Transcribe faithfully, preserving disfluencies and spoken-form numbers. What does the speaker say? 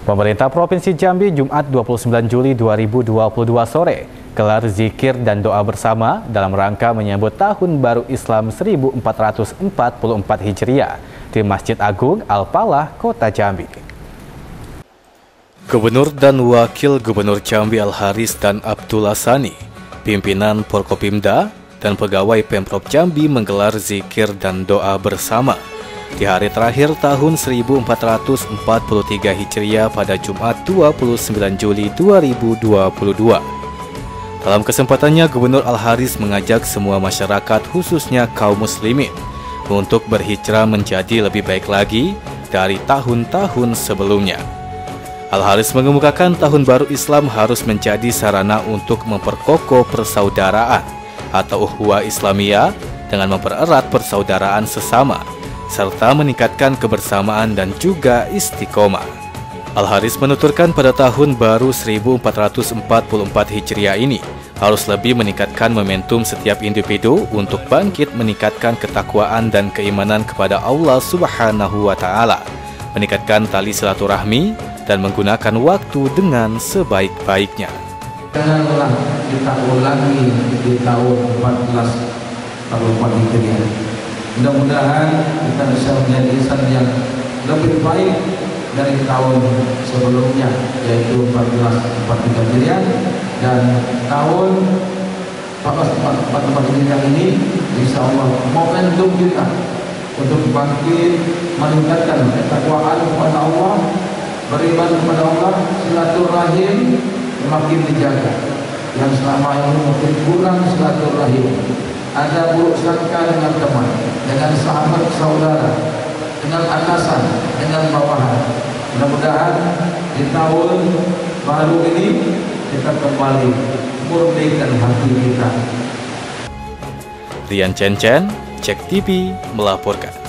Pemerintah Provinsi Jambi Jumat dua puluh sembilan Juli dua ribu dua puluh dua sore gelar zikir dan doa bersama dalam rangka menyambut Tahun Baru Islam seribu empat ratus empat puluh empat Hijriah di Masjid Agung Al-Falah, Kota Jambi. Gubernur dan Wakil Gubernur Jambi Al-Haris dan Abdullah Sani, pimpinan Forkopimda dan pegawai Pemprov Jambi menggelar zikir dan doa bersama di hari terakhir tahun seribu empat ratus empat puluh tiga Hijriah pada Jumat dua puluh sembilan Juli dua ribu dua puluh dua. Dalam kesempatannya, Gubernur Al-Haris mengajak semua masyarakat khususnya kaum muslimin untuk berhijrah menjadi lebih baik lagi dari tahun-tahun sebelumnya. Al-Haris mengemukakan Tahun Baru Islam harus menjadi sarana untuk memperkokoh persaudaraan atau ukhuwah Islamiyah dengan mempererat persaudaraan sesama serta meningkatkan kebersamaan dan juga istiqomah. Al-Haris menuturkan pada tahun baru seribu empat ratus empat puluh empat Hijriah ini harus lebih meningkatkan momentum setiap individu untuk bangkit meningkatkan ketakwaan dan keimanan kepada Allah Subhanahu wa Ta'ala, meningkatkan tali silaturahmi dan menggunakan waktu dengan sebaik-baiknya. Janganlah kita ulangi di tahun empat belas empat puluh empat Hijriah. Mudah-mudahan kita bisa menjadi insan yang lebih baik dari tahun sebelumnya, yaitu empat belas empat puluh tiga Hijriah, dan tahun empat belas empat puluh empat Hijriah ini insya Allah momentum kita untuk bangkit meningkatkan ketakwaan kepada Allah, beriman kepada Allah, silaturahim semakin dijaga. Yang selama ini mungkin kurang silaturahim, ada buruk sangka dengan teman, dengan sahabat saudara, dengan atasan, dengan bawahan. Mudah-mudahan di tahun baru ini kita kembali murnikan hati kita. Rian Chen Chen, Cek T V melaporkan.